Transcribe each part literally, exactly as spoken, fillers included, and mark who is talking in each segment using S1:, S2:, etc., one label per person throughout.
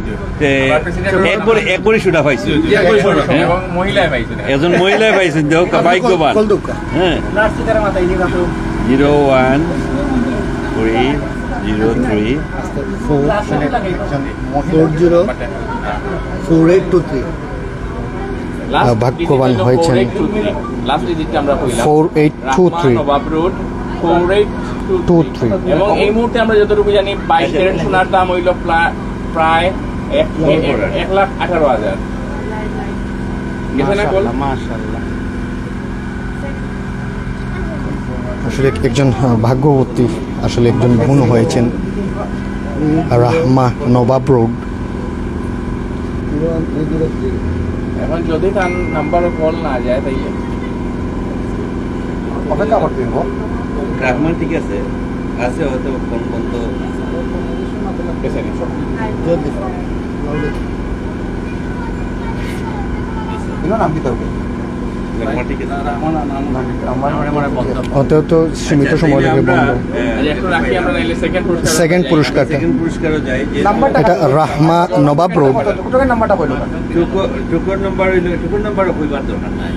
S1: একবারে একবারে সুটা পাইছে এজন মহিলাই পাইছেন দেখ ভাগ্যবান হ্যাঁ zero one three zero three
S2: four zero four eight two three ভাগ্যবান হয়েছেন four eight two three two three
S3: এবং এই মুহূর্তে আমরা যতটুকু জানি বাইশ ক্যারেট সোনার দাম হইল প্রায় এক লাখ আঠারো হাজার
S2: আসলে একজন ভাগ্যবতী আসলে একজন বোন হয়েছেন রাহমা নবাব রোড।
S3: এখন যদি তার নাম্বার কল না যায় তাই
S2: অপেক্ষা করতে হবে।
S1: রাহমান ঠিক আছে আছে হয়তো কোন কোন তো
S2: নাম দিতে হবে অতএব তো সীমিত সময় লাগে বন্ধ। সেকেন্ড পুরস্কারটা এটা রাহমা নবাব রোড নাম্বারটা বললো
S1: টুকুর নাম্বার হইলো টুকুর নাম্বার হইবার দরকার নাই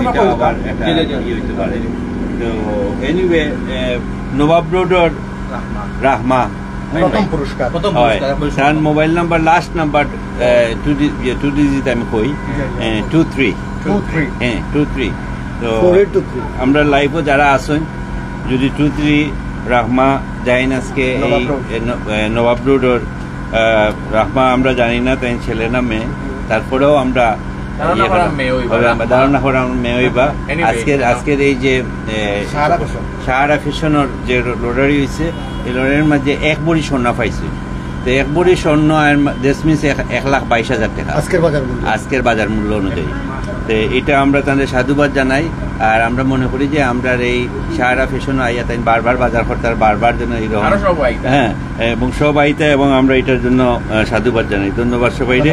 S1: তো এনিওয়ে নবাব রোডর রাহমা
S2: প্রথম পুরস্কার
S1: তার mobile number last number two two digit আমি কই টু থ্রি হ্যাঁ টু থ্রি তো আমরা লাইভও যারা আসেন যদি টু থ্রি রাহমা যাইন আজকে নবাব রোডর রাহমা আমরা জানি না তাই ছেলে না মেয়ে তারপরেও আমরা ধারণা করার মেয়ে হইবা আজকের আজকের এই যে সাহারা ফ্যাশনের যে লটারি হয়েছে এই লটারির মাঝে এক বড়ি স্বর্ণ পাইছে তো এক বড়ি স্বর্ণ আর দেশ মিস এক লাখ বাইশ হাজার টাকা আজকের বাজার মূল্য আজকের বাজার মূল্য অনুযায়ী। তো এটা আমরা তাদের সাধুবাদ জানাই আর আমরা মনে করি যে আমরা এই সাহারা ফ্যাশন আইয়া তাই বারবার বাজার করতার বারবার যেন এইরকম হ্যাঁ এবং সব আইতা এবং আমরা এটার জন্য সাধুবাদ জানাই। ধন্যবাদ সবাইরে।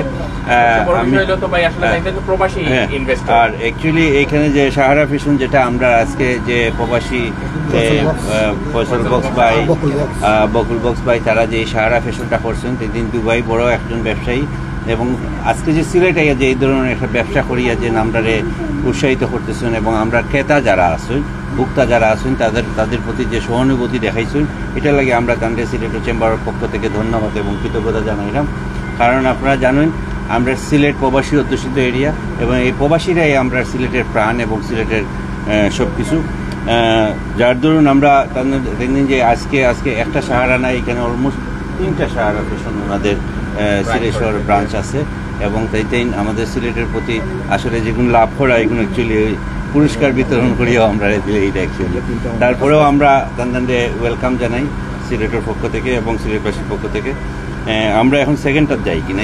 S1: আর অ্যাকচুয়ালি এখানে যে সাহারা ফ্যাশন যেটা আমরা আজকে যে প্রবাসী ফসল বক্স ভাই বকুল বক্স ভাই তারা যে সাহারা ফ্যাশনটা করছেন সেদিন দুবাই বড় একজন ব্যবসায়ী এবং আজকে যে সিলেট আইয়া যে এই ধরনের একটা ব্যবসা করিয়া যে নামটারে উৎসাহিত করতেছেন এবং আমরা ক্রেতা যারা আছেন ভোক্তা যারা আছেন তাদের তাদের প্রতি যে সহানুভূতি দেখাইছেন এটা লাগে আমরা তাদের সিলেট চেম্বারের পক্ষ থেকে ধন্যবাদ এবং কৃতজ্ঞতা জানাইলাম। কারণ আপনারা জানেন আমরা সিলেট প্রবাসী অধ্যুষিত এরিয়া এবং এই প্রবাসীরাই আমরা সিলেটের প্রাণ এবং সিলেটের সব কিছু যার দরুন আমরা তাদের দেখলেন যে আজকে আজকে একটা সাহারা নাই এখানে অলমোস্ট তিনটা সাহারা ফ্যাশন ওনাদের সিলেট শহর ব্রাঞ্চ আছে এবং তাইতেই আমাদের সিলেটের প্রতি আসলে যেগুলো লাভ করা এগুলো অ্যাকচুয়ালি পুরস্কার বিতরণ করিয়াও আমরা দিলে এইটা অ্যাকচুয়ালি তারপরেও আমরা তাদের ওয়েলকাম জানাই সিলেটের পক্ষ থেকে এবং সিলেটবাসীর পক্ষ থেকে। আমরা এখন সেকেন্ডটা যাই কিনা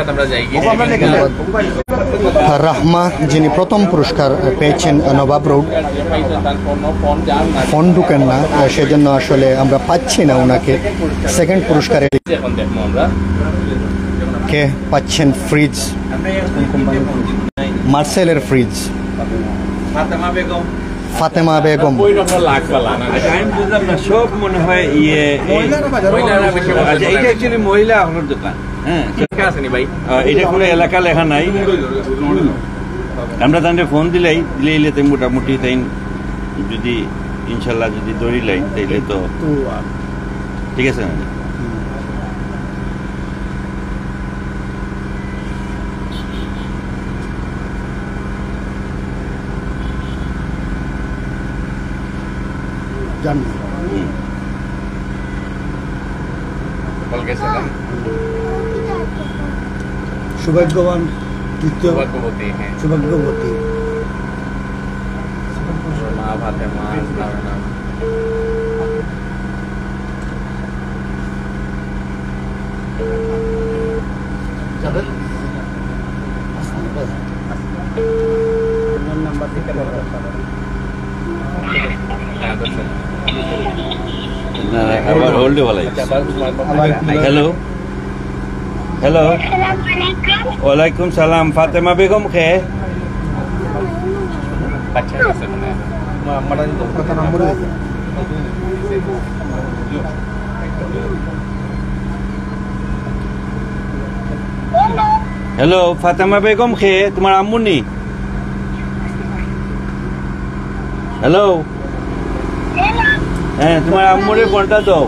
S2: রাহমা যিনি প্রথম পুরস্কার পেয়েছেন নবাব রোড ফোন ঢুকেন না সেজন্য আসলে আমরা পাচ্ছি না ওনাকে সেকেন্ড পুরস্কারে কে পাচ্ছেন ফ্রিজ মার্সেলের ফ্রিজ ফাতেমা বেগম
S1: সব মনে হয় ইয়ে এটা অ্যাকচুয়ালি মহিলা আপনার দোকান হ্যাঁ এটা কোনো এলাকা লেখা নাই আমরা তাদের ফোন দিলাই দিলে তাই মোটামুটি তাই যদি ইনশাল্লাহ যদি দৌড়িলাই তাইলে তো ঠিক আছে না
S2: সৌভাগ্যবান দ্বিতীয় সৌভাগ্যবতী সৌভাগ্যবতী
S3: মা ভাতে মা নাম নাম্বার থেকে
S1: আবার হোল্ডে বলাই হ্যালো হ্যালো ওয়ালাইকুম সালাম ফাতেমা বেগম খে হ্যালো ফাতেমা বেগম খে তোমার আম্মু নি? হ্যালো হ্যাঁ তোমার আম্মুরে ফোনটা দাও।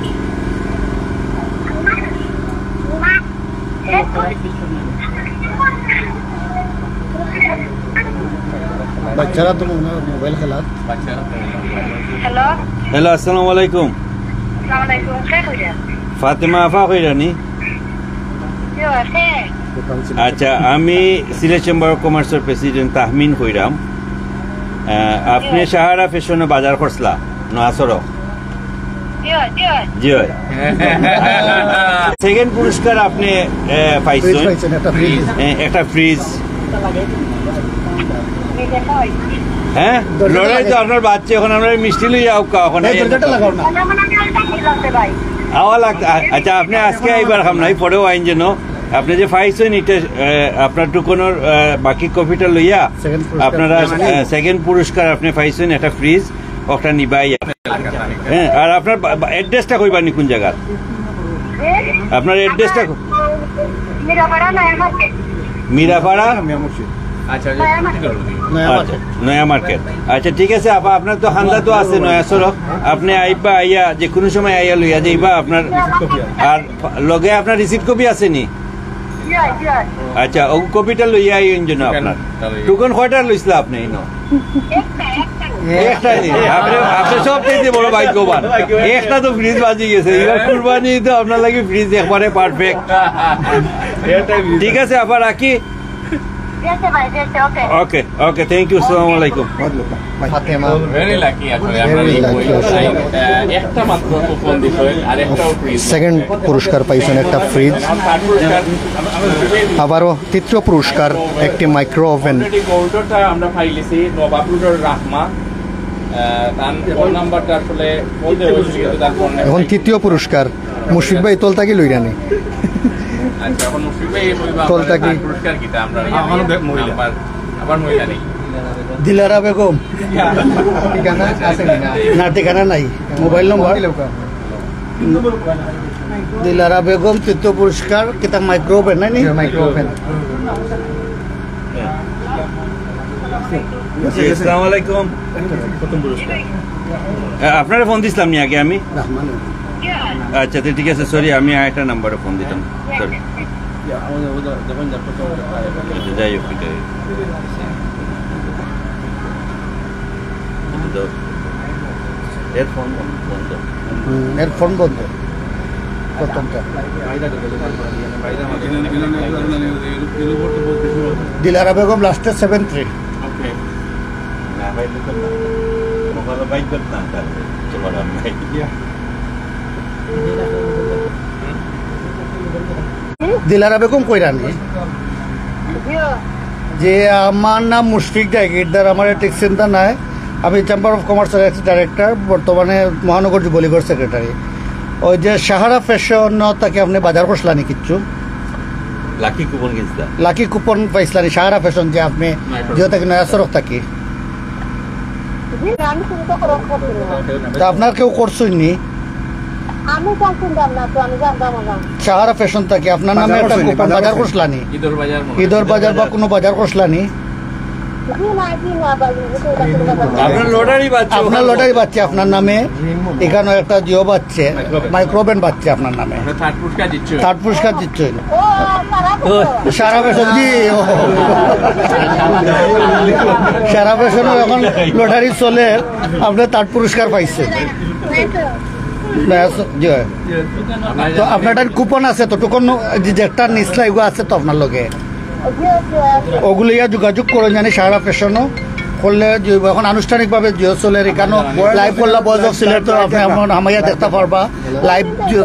S2: বাচ্চারা তো মোবাইল খেলা।
S4: হ্যালো
S1: হ্যালো আসসালামু আলাইকুম।
S4: আসসালামু আলাইকুম কে কইরা
S1: ফাতেমা আফা কইরানি?
S4: কি আছে
S1: আচ্ছা আমি সিলেট চেম্বার অফ কমার্সের প্রেসিডেন্ট তাহমিন কইরাম। আপনি সাহারা ফ্যাশনে বাজার করছলা নয়াসর?
S4: কি হয় কি হয়
S1: জি হয়। সেকেন্ড পুরস্কার আপনি পাইছেন
S2: একটা ফ্রিজ।
S1: একটা ফ্রিজ।
S4: নিজে কই
S1: হ্যাঁ লড়াই তো আপনার বাচ্চা এখন আমরা মিষ্টি লইয়া এখন
S2: লাগাও না।
S4: মনে মনে কালটা কি লাগতে ভাই
S1: আওয়া লাগতো। আচ্ছা আপনি আজকে আইবার খাম নাই পরেও আইন যেন আপনি যে পাইছেন এটা আপনার টুকনের বাকি কপিটা লইয়া
S2: Second পুরস্কার।
S1: আপনারা সেকেন্ড পুরস্কার আপনি পাইছেন একটা ফ্রিজ ওটা নিবাই। হ্যাঁ আর আপনার অ্যাড্রেসটা কইবার নি কোন জায়গা? আপনার অ্যাড্রেসটা
S4: মিরাপাড়া নয়া মার্কেট
S1: মিরাপাড়া
S3: আচ্ছা
S4: নয়া মার্কেট
S1: আচ্ছা, নয়া মার্কেট। আচ্ছা ঠিক আছে আপা আপনার তো হান্দা তো আছে নয়া সড়ক আপনি আইবা আইয়া যে কোনো সময় আইয়া লইয়া যাইবা আপনার। আর লগে আপনার রিসিপ্ট কপি আছে নি?
S4: কি হয় কি হয়
S1: আচ্ছা ও কপিটা লইয়া আইন জন্য আপনার টুকন কয়টা লইছিল আপনি ইনো?
S4: একটা একটা
S1: একটা নি আপনি আপনি সব থেকে বড় ভাগ্যবান। একটা তো ফ্রিজ বাজি গেছে এবার কুরবানি তো আপনার লাগে ফ্রিজ একবারে পারফেক্ট। ঠিক আছে আপা রাখি।
S4: যেতে ভাই যেতে ওকে
S1: ওকে ওকে থ্যাংক ইউ আসসালামু আলাইকুম।
S2: ফাতেমা
S3: ভেরি লাকি আসলে আমরা
S2: Very
S3: এই
S2: lucky
S3: বই-
S2: আসলে।
S3: আহ, একটা মাত্র কুপন দিতে হয় আর একটাও ফ্রিজ।
S2: সেকেন্ড পুরস্কার পাইছেন একটা ফ্রিজ।
S3: থার্ড পুরস্কার
S2: আবারও তৃতীয় পুরস্কার একটি মাইক্রো ওভেন।
S3: অলরেডি গোল্ডটা আমরা ফাইলেছি নবাবরুডের রাহমা আহ, তার ফোন নাম্বারটা আসলে বলতে হয়েছে কিন্তু তার ফোন
S2: এখন তৃতীয় পুরস্কার মুশফিক ভাই তোল থাকি লইরানি।
S3: আচ্ছা এখন মুশফিক ভাই বলবা
S2: তোলটা কি?
S3: আপনার পুরস্কার কিটা আমরা নাম্বার আবার মহিলা নেই
S2: দিলারা বেগম ঠিকানা আছে না? ঠিকানা নাই, মোবাইল নম্বর দিলারা বেগম তৃতীয় পুরস্কার কিতা মাইক্রো ওভেন নাই নি? Micro oven.
S1: আসসালামু আলাইকুম। প্রথম পুরস্কার আপনারা ফোন দিছিলাম নি আগে আমি?
S4: কি হয়
S1: আচ্ছা তো ঠিক আছে সরি আমি আরেকটা নাম্বারে ফোন দিতাম সরি। যাই হোক এটা এটা দাও। এর ফোন বন্ধ।
S2: হুম, এর ফোন বন্ধ প্রথমটা। দিলারা বেগম লাস্টে সেভেন থ্রি।
S3: ওকে
S1: না পাইলে তো না মোবাইল বাইক করতাম তাহলে চলো আমি
S2: দিলারা বেগম কইরানি
S4: কি হয়
S2: যে আমার নাম মুশফিক জাগিরদার, আমার ঠিক চিন্তা নাই। আমি চেম্বার অফ কমার্সের এক্স ডাইরেক্টর, বর্তমানে মহানগর যুবলীগের সেক্রেটারি। ওই যে সাহারা ফ্যাশন তাকে আপনি বাজার করছিলানি কিচ্ছু
S1: লাকি কুপন কিনছিলাম।
S2: লাকি কুপন পাইছিলানি সাহারা ফ্যাশন যে আপনি যেহেতু থাকি নয়া সড়ক থাকি,
S4: জি আমি শুরু তো করব
S2: তা আপনার কেউ করছই নি?
S4: আমি জানতাম না তো আমি জানতাম না
S2: সাহারা ফ্যাশন থাকি আপনার নামে একটা কুপন বাজার করছিলানি?
S3: ঈদর বাজার মনে হয়।
S2: ঈদর বাজার বা কোনো বাজার করছিলানি?
S4: জি না জি না বাজে তো এটা শুরু করব
S1: আপনার লটারি বাচ্চা
S2: আপনার লটারি বাচ্চা আপনার নামে, এখানে একটা জিও বাচ্চে মাইক্রোওভেন বাচ্চা আপনার নামে।
S3: আমরা থার্ড পুরস্কার দিচ্ছি
S2: থার্ড পুরস্কার দিচ্ছেন
S4: ও সারা তো
S2: সারা ফ্যাশন জি ও। সারা ফ্যাশনও এখন লটারি চলে, আপনি থার্ড পুরস্কার পাইছেন। ব্যাস, জি হয়। তো আপনার একটা কুপন আছে তো টুকন যেটা নিচলা এগুলো আছে তো আপনার লগে ওগুলো ইয়া যোগাযোগ করে জানি সারা ফ্যাশনও করলে যে এখন আনুষ্ঠানিকভাবে জিও চলে এখানে লাইভ করলে বয়স অফ সিলেট তো আপনি আমার আমাইয়া দেখতে পারবা লাইভ।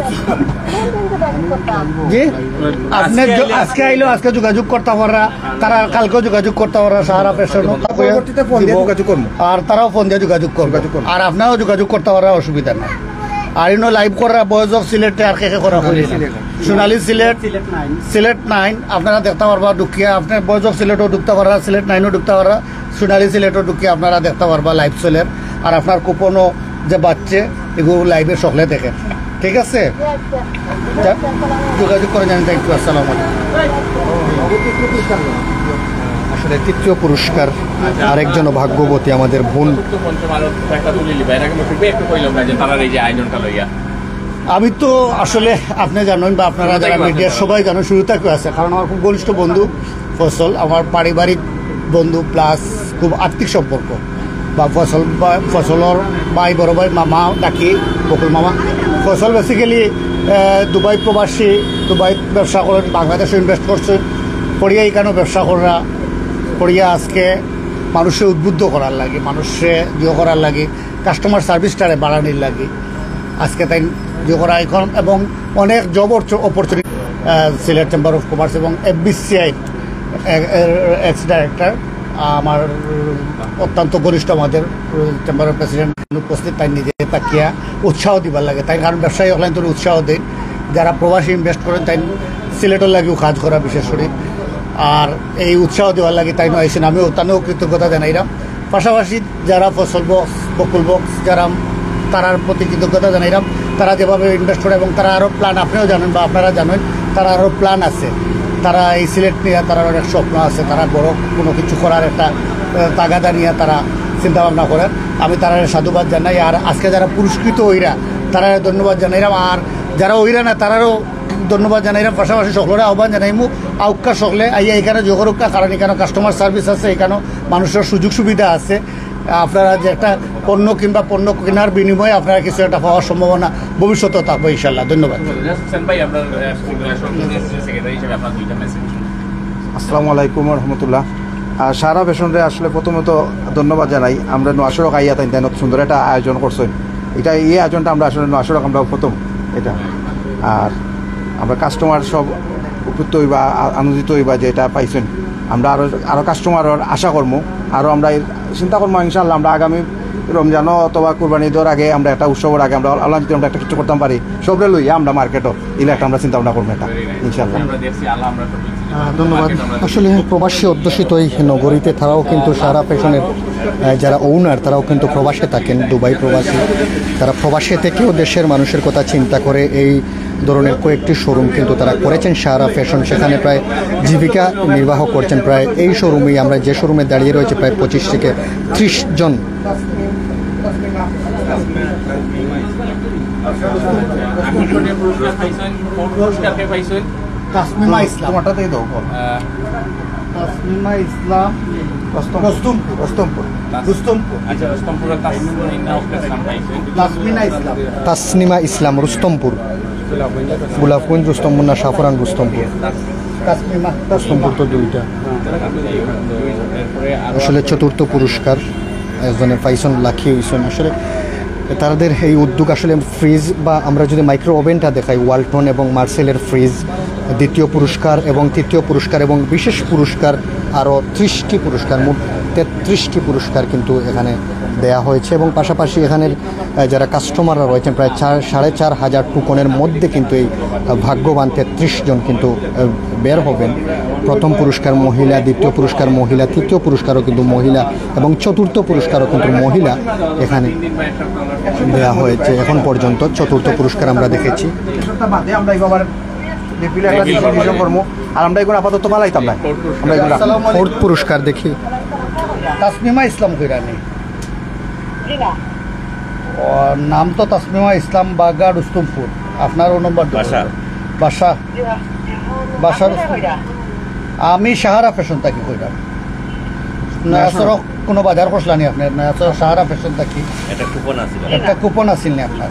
S2: জি আপনি য- আজকে আইলেও আজকে যোগাযোগ করতে পারা, তারা কালকেও যোগাযোগ করতে পারা সাহারা ফ্যাশন, আর তারাও ফোন দিয়ে যোগাযোগ করবে, আর আপনারাও যোগাযোগ করতে পারা, অসুবিধা নাই। আর ইনো লাইভ করা বয়েজ অফ সিলেটে আর কে কে করা হইল সোনালী সিলেট সিলেট নাইন আপনারা দেখতে পারবা ঢুকিয়া, আপনার বয়েজ অফ সিলেটও ঢুকতে পারা, সিলেট নাইনও ঢুকতে পারা, সোনালী সিলেটও ঢুকিয়ে আপনারা দেখতে পারবা লাইভ চলের। আর আপনার কুপনও যে বাচ্চে এগুলো লাইভে সকলে দেখেন, ঠিক আছে? যোগাযোগ করে জানেন। থ্যাংক ইউ, আসসালামু আলাইকুম।
S5: আসলে তৃতীয় পুরস্কার আরেকজন ভাগ্যবতী আমাদের বোন।
S3: পঞ্চম আলো একটা তুলে লিবা এটাকে মুশফিক একটু কইলাম না যে তারা এই যে আয়োজনটা লইয়া
S2: আমি তো আসলে আপনি জানেন বা আপনারা যারা মিডিয়ার সবাই জানেন শুরু থেকে আছে, কারণ আমার খুব ঘনিষ্ঠ বন্ধু ফসল, আমার পারিবারিক বন্ধু প্লাস খুব আর্থিক সম্পর্ক বা ফসল বা ফসলের ভাই বড় ভাই মামা ডাকি বকুল মামা। ফসল বেসিক্যালি দুবাই প্রবাসী, দুবাই ব্যবসা করেন, বাংলাদেশে ইনভেস্ট করছে, পড়িয়া এখানেও ব্যবসা করা পড়িয়া আজকে মানুষে উদ্বুদ্ধ করার লাগে, মানুষে ইয়ে করার লাগে, কাস্টমার সার্ভিসটারে বাড়ানোর লাগে আজকে তাই ইয়ে করা এখন, এবং অনেক job opportunity Sylhet chamber of commerce এবং এফবিসিআই এক্স ডাইরেক্টর আমার অত্যন্ত ঘনিষ্ঠ আমাদের চেম্বারের প্রেসিডেন্ট উপস্থিত, তাই নিজে তাকিয়া উৎসাহ দিবার লাগে তাই, কারণ ব্যবসায়ী অনলাইন তো উৎসাহ দেন, যারা প্রবাসী ইনভেস্ট করেন তাই সিলেটের লাগেও কাজ করা বিশেষ করে, আর এই উৎসাহ দেওয়ার লাগে তাই নয় আইসেন, আমিও তানেও কৃতজ্ঞতা জানাইলাম। পাশাপাশি যারা ফসল বক্স বকুল বক্স যারা তারার প্রতি কৃতজ্ঞতা জানাইলাম, তারা যেভাবে ইনভেস্ট করে এবং তারা আরও প্ল্যান, আপনিও জানেন বা আপনারা জানেন তারা আরও প্ল্যান আছে, তারা এই সিলেট নিয়ে তারা অনেক স্বপ্ন আছে, তারা বড় কোনো কিছু করার একটা তাগাদা নিয়ে তারা চিন্তাভাবনা করেন। আমি তারা সাধুবাদ জানাই, আর আজকে যারা পুরস্কৃত হইরা তারা ধন্যবাদ জানাইলাম, আর যারা হইরা না তারারও ধন্যবাদ জানাইলাম। পাশাপাশি সকলের আহ্বান জানাইমু আউকা সকলে আইয়া এখানে যোগারক্ষা, কারণ এখানে কাস্টমার সার্ভিস আছে, এখানেও মানুষের সুযোগ সুবিধা আছে। আপনারা যে একটা পণ্য কিংবা পণ্য কেনার বিনিময়ে আপনারা কিছু একটা পাওয়ার সম্ভাবনা ভবিষ্যতেও থাকবে ইনশাল্লাহ। ধন্যবাদ।
S6: আসসালামু আলাইকুম রহমতুল্লাহ। সারা ফ্যাশনরে আসলে প্রথমত ধন্যবাদ জানাই, আমরা নোয়াশরক আইয়া তাই তাই সুন্দর একটা আয়োজন করছেন, এটা এই আয়োজনটা আমরা আসলে নোয়াশরক আমরা প্রথম এটা, আর আমরা কাস্টমার সব উপকৃত হইবা আনন্দিত হইবা যে এটা পাইছেন, আমরা আরও আরও কাস্টমারের আশা করবো, আরও আমরা চিন্তা করবো ইনশাল্লাহ আমরা আগামী রমজানও অথবা কোরবানি ঈদের আগে আমরা একটা উৎসবের আগে আমরা আল্লাহ যদি আমরা একটা কিছু করতাম পারি সবরে লইয়া আমরা মার্কেটও এলে একটা আমরা চিন্তা ভাবনা করবো এটা ইনশাল্লাহ।
S5: ধন্যবাদ। আসলে প্রবাসী অধ্যুষিত এই নগরীতে তারাও কিন্তু সারা ফ্যাশনের যারা ওনার তারাও কিন্তু প্রবাসে থাকেন, দুবাই প্রবাসী, তারা প্রবাসে থেকেও দেশের মানুষের কথা চিন্তা করে এই ধরনের কয়েকটি শোরুম কিন্তু তারা করেছেন সারা ফ্যাশন, সেখানে প্রায় জীবিকা নির্বাহ করছেন প্রায় এই শোরুমেই। আমরা যে শোরুমে দাঁড়িয়ে রয়েছে প্রায় পঁচিশ থেকে ত্রিশ জন।
S2: তাসমিমা ইসলাম,
S6: তোমারটাতেই দাও
S2: তাসমিমা ইসলাম রস্তমপুর রস্তমপুর রুস্তমপুর
S3: আচ্ছা রুস্তমপুরের
S2: তাসমিনা ইসলাম
S5: তাসনিমা ইসলাম রুস্তমপুর, গোলাপগঞ্জ রুস্তমপুর না সাফরান রুস্তমপুর,
S2: তাসমিমা
S5: রুস্তমপুর তো দুইটা। আসলে চতুর্থ পুরস্কার একজনের পাইছন লাখি হইছেন। আসলে তাদের এই উদ্যোগ আসলে ফ্রিজ বা আমরা যদি মাইক্রো ওভেনটা দেখাই ওয়ালটন এবং মার্সেলের ফ্রিজ দ্বিতীয় পুরস্কার এবং তৃতীয় পুরস্কার এবং বিশেষ পুরস্কার আরও ত্রিশটি পুরস্কার, মোট তেত্রিশটি পুরস্কার কিন্তু এখানে দেয়া হয়েছে। এবং পাশাপাশি এখানের যারা কাস্টমাররা রয়েছেন প্রায় চার সাড়ে চার হাজার টুকনের মধ্যে কিন্তু এই ভাগ্যবান তেত্রিশ জন কিন্তু বের হবেন। প্রথম পুরস্কার মহিলা, দ্বিতীয় পুরস্কার মহিলা, তৃতীয় পুরস্কারও কিন্তু মহিলা এবং চতুর্থ পুরস্কারও কিন্তু মহিলা এখানে দেওয়া হয়েছে। এখন পর্যন্ত চতুর্থ পুরস্কার আমরা দেখেছি।
S6: আর আমরা এখন আপাতত পালাইতাম না, আমরা এখন
S5: ফোর্থ পুরস্কার দেখি
S2: তাসমিমা ইসলাম কইরানি, নাম তো তাসমিমা ইসলাম, বাগা রুস্তমপুর। আপনারও নম্বর
S1: বাসা
S2: বাসা বাসা আমি সাহারা ফ্যাশন থাকি কইরাম। নয়াসরক কোনো বাজার করছিলানি আপনার? নয়াসরক সাহারা ফ্যাশন থাকি
S1: একটা কুপন আছে,
S2: একটা কুপন আছিল নি আপনার?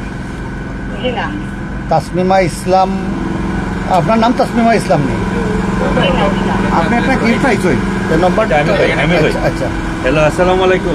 S2: তাসমিমা ইসলাম, আপনার নাম তাসমিমা ইসলাম নেই?
S6: আপনি একটা গিফট পাইছেন
S2: নম্বরটা
S1: আমি কই, আমি কই।
S2: আচ্ছা।
S1: হ্যালো, আসসালামু আলাইকুম।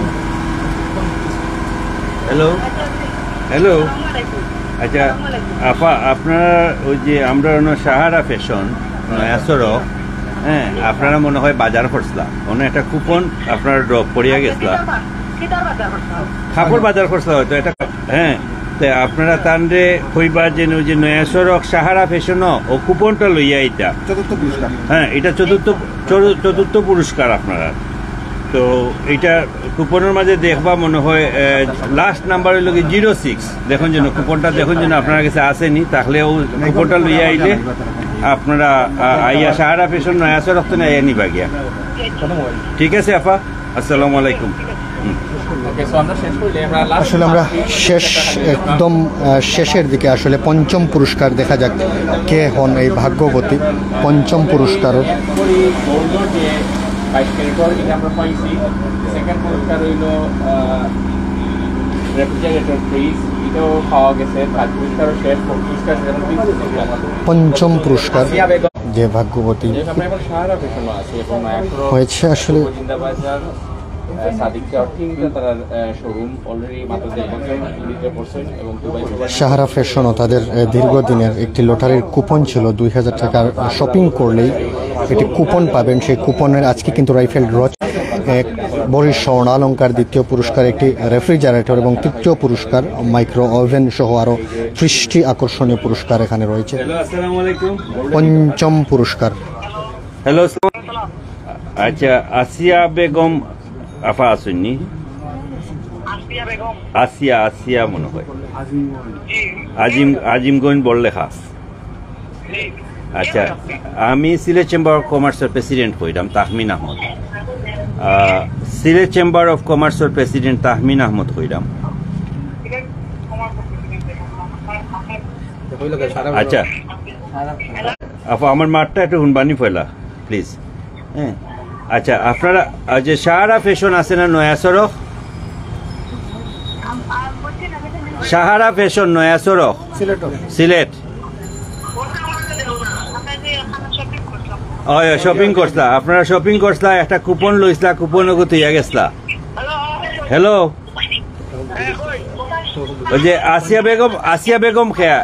S1: হ্যালো হ্যালো আচ্ছা আপা, আপনারা ওই যে আমরা সাহারা ফ্যাশন নয়াসরক, হ্যাঁ আপনারা মনে হয় বাজার করছিলাম, মনে একটা কুপন আপনার ড্রপ করিয়া গেছিলাম, কাপড় বাজার করছিলাম হয়তো এটা, হ্যাঁ তো আপনারা তানরে কইবার যে ওই যে নয়াসরক সাহারা ফ্যাশন ও কুপনটা লইয়া এটা
S6: চতুর্থ পুরস্কার,
S1: হ্যাঁ এটা চতুর্থ চতুর্থ পুরস্কার আপনারা। তো এইটা কুপনের মাঝে দেখবা মনে হয় লাস্ট নাম্বার হইল কি জিরো সিক্স, দেখুন যেন কুপনটা দেখুন যেন আপনার কাছে আসেনি, তাহলে ও কুপনটা লইয়া আইলে আপনারা আ- আইয়া সাহারা ফ্যাশন নয়া সড়ক তো আইয়া নিবা গিয়া ঠিক আছে আপা আসসালামু আলাইকুম
S3: ওকে সো আমরা শেষ করলে আমরা লাস্ট
S5: আসলে আমরা শেষ একদম আহ, শেষের দিকে আসলে পঞ্চম পুরস্কার দেখা যাক কে হন এই ভাগ্যবতী পঞ্চম পুরস্কারও
S3: গোল্ডর যে বাইশ ক্যারেটর এটা আমরা পাইছি সেকেন্ড পুরস্কার হইল রেফ্রিজারেটর ফ্রিজ এটাও পাওয়া গেছে থার্ড পুরস্কারও শেষ ফোর্থ পুরস্কার সেভেন পিস
S5: পঞ্চম পুরস্কার যে ভাগ্যবতী
S3: আমরা এখন সাহারা ফ্যাশনও আছে এবং মায়াক্রো
S5: হয়েছে আসলে
S3: জিন্দাবাজার সাদিক চাওয়ার তিনটা তারা শোরুম অলরেডি মাত্র দেড় বছর ইউনিটে করছেন এবং দুবাই
S5: সাহারা ফ্যাশনও তাদের আহ, দীর্ঘদিনের একটি লটারির কুপন ছিল দুই হাজার টাকার শপিং করলেই একটি কুপন পাবেন সেই কুপনের আজকে কিন্তু রাইফেল ড্র এক বরিশ স্বর্ণালঙ্কার দ্বিতীয় পুরস্কার একটি রেফ্রিজারেটর এবং তৃতীয় পুরস্কার মাইক্রো ওভেন সহ আরও ত্রিশটি আকর্ষণীয় পুরস্কার এখানে রয়েছে
S1: হ্যালো আসসালামু আলাইকুম
S5: পঞ্চম পুরস্কার
S1: হ্যালো আচ্ছা আসিয়া বেগম আফা আসুননি আসিয়া আসিয়া মনে হয় আজিম আজিমগঞ্জ বড়লেখা আচ্ছা আমি সিলেট চেম্বার অফ কমার্সের প্রেসিডেন্ট হইলাম তাহমিন আহমদ আহ, সিলেট চেম্বার অফ কমার্সের প্রেসিডেন্ট তাহমিন আহমদ হইলাম আচ্ছা আপা আমার মাঠটা একটু হুনবানি ফেলা প্লিজ হ্যাঁ আচ্ছা আপনারা আহ, যে সাহারা ফ্যাশন আছে না নয়া সড়ক সাহারা ফ্যাশন নয়া সড়ক সিলেট ওই শপিং করছলা আপনারা শপিং করছলা একটা কুপন লইছলা কুপন তুইয়া গেছলা হ্যালো ওই যে আসিয়া বেগম আসিয়া বেগম খেয়া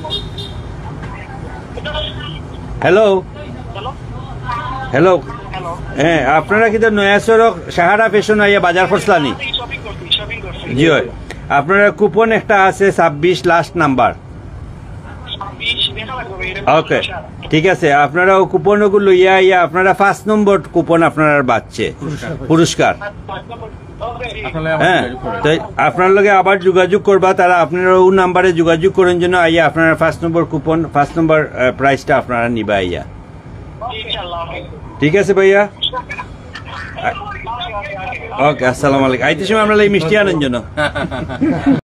S1: হ্যালো হ্যালো হ্যাঁ আপনারা কিন্তু নয়া সড়ক সাহারা ফ্যাশন আইয়া বাজার করছলা নি জি হয় আপনারা কুপন একটা আছে ছাব্বিশ লাস্ট নাম্বার ওকে ঠিক আছে আপনারা ও কুপনগুলো লইয়া ইয়া আপনারা ফার্স্ট নম্বর কুপন আপনারা বাঁচছে পুরস্কার হ্যাঁ তো আপনার লগে আবার যোগাযোগ করবা তারা আপনারা ও নাম্বারে যোগাযোগ করেন জন্য আইয়া আপনারা first number coupon first number প্রাইসটা আপনারা নিবা আইয়া ঠিক আছে ভাইয়া ওকে আসসালামু আলাইকুম আইতে সময় আমরা এই মিষ্টি আনেন জন্য